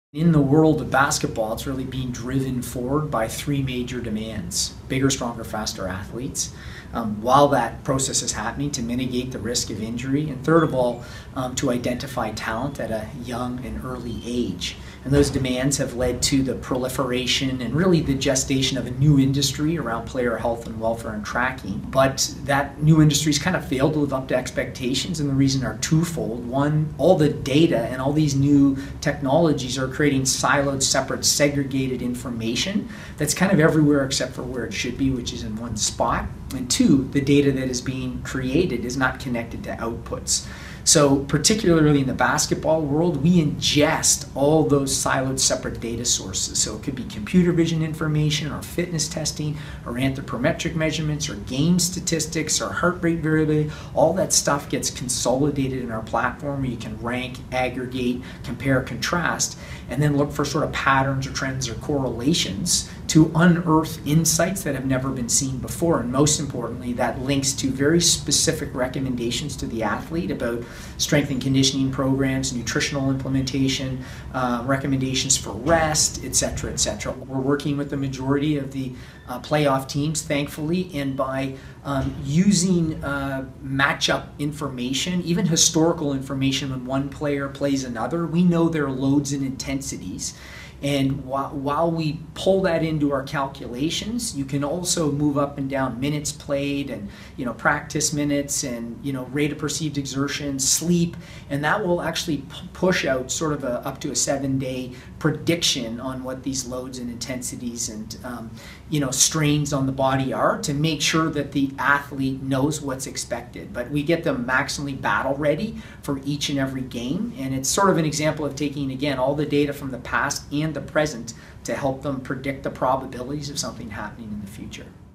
In the world of basketball, it's really being driven forward by three major demands: bigger, stronger, faster athletes, while that process is happening, to mitigate the risk of injury, and third of all, to identify talent at a young and early age. And those demands have led to the proliferation and really the gestation of a new industry around player health and welfare and tracking. But that new industry's kind of failed to live up to expectations, and the reason are twofold. One, all the data and all these new technologies are creating siloed, separate, segregated information that's kind of everywhere except for where it should be, which is in one spot. And two, the data that is being created is not connected to outputs. So particularly in the basketball world, we ingest all those siloed, separate data sources. So it could be computer vision information, or fitness testing, or anthropometric measurements, or game statistics, or heart rate variability. All that stuff gets consolidated in our platform where you can rank, aggregate, compare, contrast, and then look for sort of patterns or trends or correlations to unearth insights that have never been seen before. And most importantly, that links to very specific recommendations to the athlete about strength and conditioning programs, nutritional implementation, recommendations for rest, etc., etc. We're working with the majority of the playoff teams, thankfully, and by using matchup information, even historical information when one player plays another, we know their loads and intensities. And while we pull that into our calculations, you can also move up and down minutes played, and practice minutes, and rate of perceived exertion, sleep, and that will actually push out sort of up to a 7-day prediction on what these loads and intensities and strains on the body are, to make sure that the athlete knows what's expected. But we get them maximally battle ready for each and every game, and it's sort of an example of taking, again, all the data from the past and the present to help them predict the probabilities of something happening in the future.